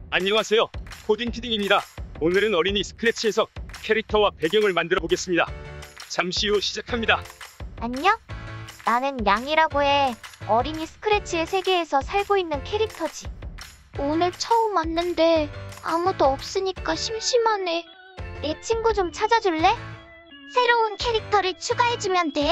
안녕하세요. 코딩 키딩입니다. 오늘은 어린이 스크래치에서 캐릭터와 배경을 만들어 보겠습니다. 잠시 후 시작합니다. 안녕? 나는 양이라고 해. 어린이 스크래치의 세계에서 살고 있는 캐릭터지. 오늘 처음 왔는데 아무도 없으니까 심심하네. 내 친구 좀 찾아줄래? 새로운 캐릭터를 추가해주면 돼?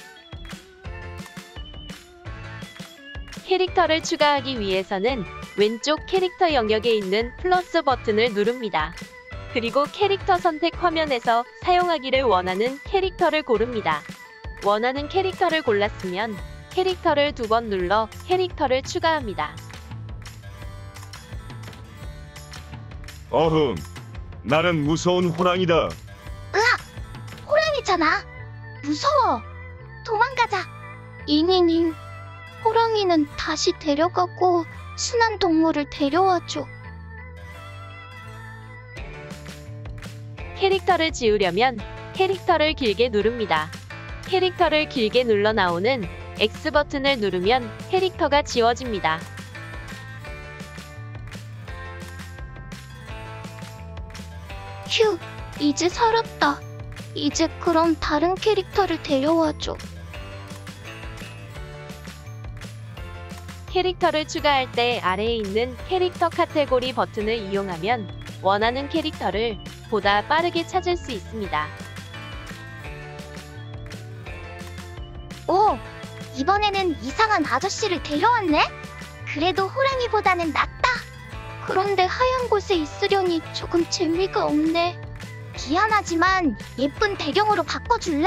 캐릭터를 추가하기 위해서는 왼쪽 캐릭터 영역에 있는 플러스 버튼을 누릅니다. 그리고 캐릭터 선택 화면에서 사용하기를 원하는 캐릭터를 고릅니다. 원하는 캐릭터를 골랐으면 캐릭터를 2번 눌러 캐릭터를 추가합니다. 어흥, 나는 무서운 호랑이다. 호랑이잖아. 무서워. 도망가자. 잉잉잉. 호랑이는 다시 데려가고 순한 동물을 데려와줘. 캐릭터를 지우려면 캐릭터를 길게 누릅니다. 캐릭터를 길게 눌러 나오는 X 버튼을 누르면 캐릭터가 지워집니다. 휴, 이제 살았다. 이제 그럼 다른 캐릭터를 데려와줘. 캐릭터를 추가할 때 아래에 있는 캐릭터 카테고리 버튼을 이용하면 원하는 캐릭터를 보다 빠르게 찾을 수 있습니다. 오, 이번에는 이상한 아저씨를 데려왔네? 그래도 호랑이보다는 낫다. 그런데 하얀 곳에 있으려니 조금 재미가 없네. 미안하지만 예쁜 배경으로 바꿔줄래?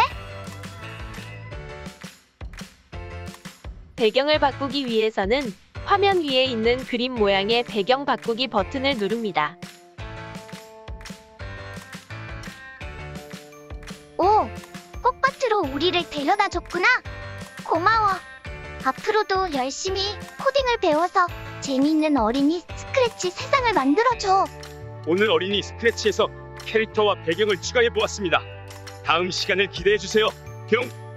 배경을 바꾸기 위해서는 화면 위에 있는 그림 모양의 배경 바꾸기 버튼을 누릅니다. 오, 꽃밭으로 우리를 데려다 줬구나. 고마워. 앞으로도 열심히 코딩을 배워서 재미있는 어린이 스크래치 세상을 만들어줘. 오늘 어린이 스크래치에서 캐릭터와 배경을 추가해 보았습니다. 다음 시간을 기대해 주세요. 뿅!